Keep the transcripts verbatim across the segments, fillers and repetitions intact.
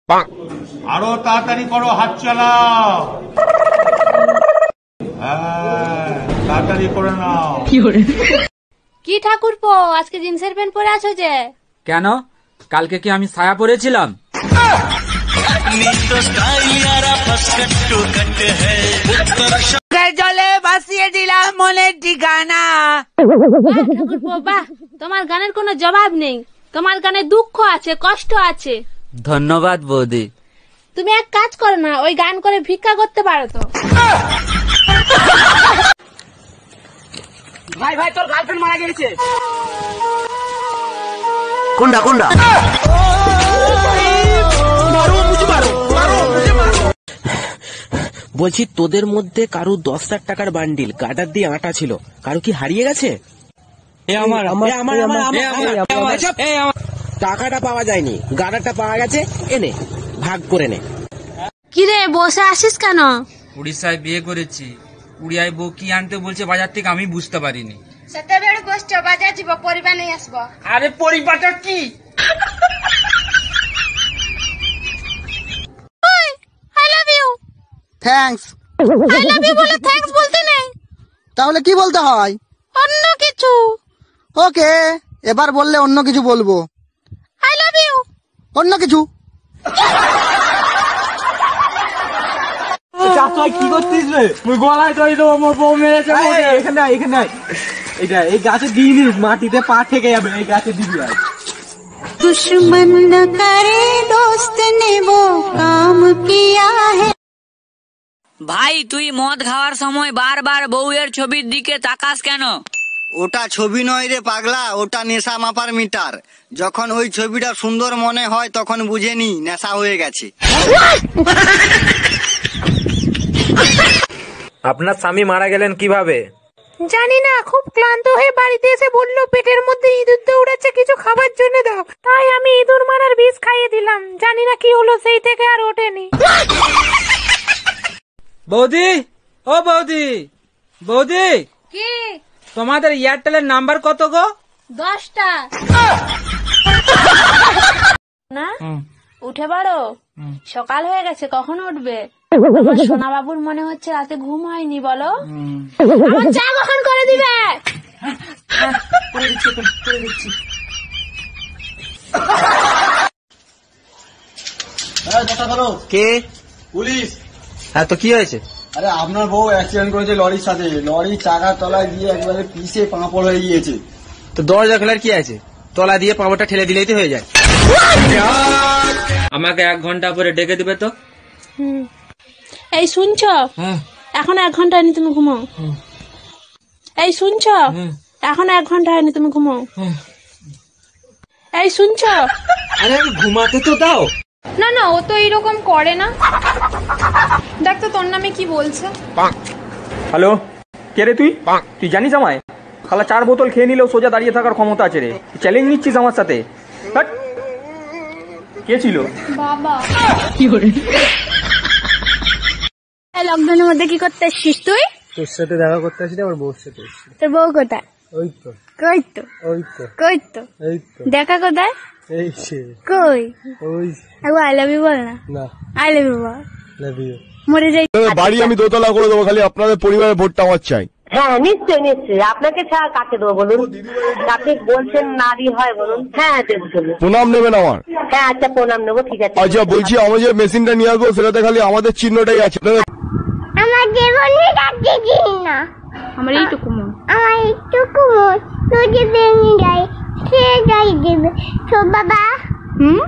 আরো তাড়াতাড়ি করো, হাত চালাও। হ্যাঁ, তাড়াতাড়ি করে নাও। কি ঠাকুরপো, আজকে জিন্সের প্যান্ট পরে আছো যে? কেন, কালকে কি আমি সায়া পরেছিলাম? জলে ভাসিয়ে দিলাম মনের ঠিকানা। ঠাকুরপো বাহ, তোমার গানের কোনো জবাব নেই। তোমার গানে দুঃখ আছে, কষ্ট আছে। ধন্যবাদ বৌদি। তুমি এক কাজ করো না, ওই গান করে ভিক্ষা করতে পারো তো। ভাই ভাই, তোর গার্লফ্রেন্ড মারা গেছে। কোনটা কোনটা? বলছি, তোদের মধ্যে কারো দশ লাখ টাকার বান্ডিল গার্ডার দিয়ে আটা ছিল, কারো কি হারিয়ে গেছে? টাকাটা পাওয়া যায়নি, গার্ডারটা পাওয়া গেছে। এনে ভাগ করে নে। কিরে বসে আসিস কেন? উড়িষ্যায় বিয়ে করেছি, উড়িয়ায় বউ কি আনতে বলছে বাজার থেকে আমি বুঝতে পারিনি। সেতেবেলে বসছ, বাজার যাব, পরিবার নেই আসবো। আরে পরিবারটা কি? I love you. Thanks. I love you বলে থ্যাঙ্কস বলতে নেই, তাহলে কি বলতে হয়? অন্য কিছু। ওকে, এবার বললে অন্য কিছু বলবো। I love you. অন্য কিছু। কি করছিস রে? গলায় তো আমার বউ মেরেছে। এখানে এখানে এটা এই গাছে দিয়ে দিস, মাটিতে পা থেকে যাবে, এই গাছে দিবি। আর दुश्मन न करे दोस्त ने वो काम किया है। ভাই, তুই মদ খাওয়ার সময় বারবার বউয়ের ছবির দিকে তাকাস কেন? ওটা ছবি নয় রে পাগলা, ওটা নেশা মাপার মিটার। যখন ওই ছবিটা সুন্দর মনে হয় তখন বুঝে নি নেশা হয়ে গেছে। আপনার স্বামী মারা গেলেন কিভাবে? জানি না, খুব ক্লান্ত হয়ে বাড়িতে এসে বললো পেটের মধ্যে ইঁদুর দৌড়াচ্ছে, কিছু খাবার জন্য দাও। তাই আমি ইঁদুর মারার বিষ খাইয়ে দিলাম। জানি না কি হলো, সেই থেকে আর ওঠেনি। বৌদি, ও বৌদি, বৌদি, কি? তোমাদের এয়ারটেলের নাম্বার কত গো? দশটা। না উঠে পারো, সকাল হয়ে গেছে, কখন উঠবে? আমার সোনা বাবুর মনে হচ্ছে রাতে ঘুম হয়নি। বলো, আমার চা কখন করে দিবে? কে? পুলিশ। হ্যাঁ, তো কি হয়েছে? আরে আপনার বউ অ্যাক্সিডেন্ট করেছে লরির সাথে। লরির চাকার তলায় দিয়ে একবারে পিষে পাঁপড় হয়ে গিয়েছে। তো দরজা খোলার কি আছে? তলা দিয়ে পাঁপড়টা ঠেলে দিলেই তো হয়ে যায়। আমাকে এক ঘন্টা পরে ডেকে দিবে তো। এই শুনছ, এখন এক ঘন্টা হয়নি, তুমি ঘুমাও। এই শুনছ, এখন এক ঘন্টা হয়নি, তুমি ঘুমাও। এই শুনছ, আরে ঘুমাতে তো দাও। না না, ও তো এইরকম করে না। দেখ তো তোর নামে কি বলছে। হ্যালো, কে রে তুই? তুই জানিস আমায়? খালা চার বোতল খেয়ে নিলেও সোজা দাঁড়িয়ে থাকার ক্ষমতা আছে রে। চ্যালেঞ্জ নিচ্ছিস আমার সাথে? কে ছিল? বাবা। লকডাউনের মধ্যে কি করতে এসছিস তুই? তোর সাথে দেখা করতে আসি, আমার বউর সাথে। তোর বউ কোথায়? ওই তো কই তো ওই তো কই তো এই তো দেখা কোথায়? এই সে কই? ওই একবার আই লাভ ইউ বল না। না, আই লাভ ইউ বল। Love you. মরে যাই। বাড়ি আমি দোতলা করে দেবো, খালি আপনাদের পরিবারের ভোটটা আমার চাই। হ্যাঁ নিশ্চয়ই নিশ্চয়ই, আপনাকে ছাড়া কাকে দেবো বলুন? আপনি বলছেন নারী হয় বলুন? হ্যাঁ দেবো। প্রণাম নেবেন আমার? হ্যাঁ আচ্ছা, প্রণাম নেবো, ঠিক আছে। আচ্ছা বলছি, আমি যে মেশিনটা নিয়ে আসবো সেটাতে খালি আমাদের চিহ্নটাই আছে। আমার জীবনে ডাকতে চিনি না। আমার এইটুকু মন, আমার এইটুকু মন যদি ভেঙে যায়, সে যাই দেবে। তো বাবা, হুম,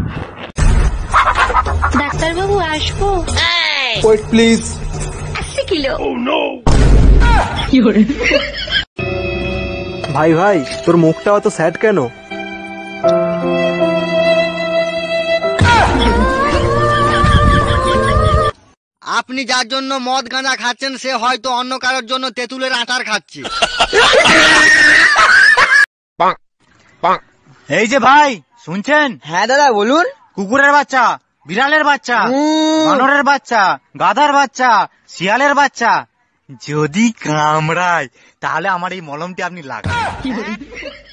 ডাক্তার বাবু আসবো? Wait please. আশি কিলো। ভাই ভাই, তোর মুখটা অত স্যাড কেন? আপনি যার জন্য মদ গাঁজা খাচ্ছেন সে হয়তো অন্য কারোর জন্য তেঁতুলের আটার খাচ্ছে। এই যে ভাই, শুনছেন? হ্যাঁ দাদা বলুন। কুকুরের বাচ্চা, বিড়ালের বাচ্চা, বানরের বাচ্চা, গাধার বাচ্চা, শিয়ালের বাচ্চা যদি কামড়ায় তাহলে আমার এই মলমটি আপনি লাগান।